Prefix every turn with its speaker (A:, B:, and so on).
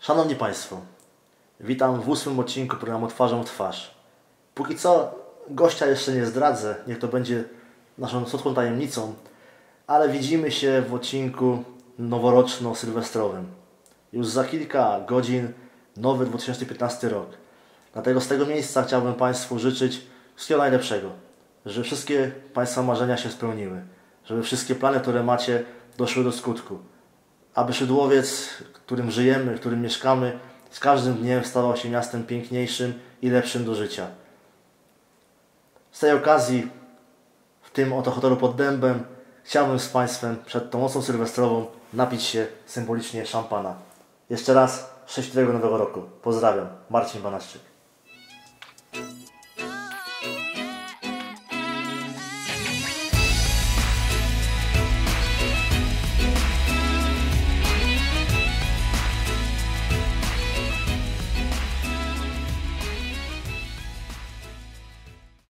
A: Szanowni Państwo, witam w 8. odcinku programu Twarzą w Twarz. Póki co gościa jeszcze nie zdradzę, niech to będzie naszą słodką tajemnicą, ale widzimy się w odcinku noworoczno-sylwestrowym. Już za kilka godzin nowy 2015 rok. Dlatego z tego miejsca chciałbym Państwu życzyć wszystkiego najlepszego. Żeby wszystkie Państwa marzenia się spełniły. Żeby wszystkie plany, które macie, doszły do skutku. Aby Szydłowiec, którym żyjemy, w którym mieszkamy, z każdym dniem stawał się miastem piękniejszym i lepszym do życia. Z tej okazji, w tym oto hotelu pod Dębem, chciałbym z Państwem przed tą nocą sylwestrową napić się symbolicznie szampana. Jeszcze raz szczęśliwego Nowego Roku. Pozdrawiam. Marcin Banaszczyk.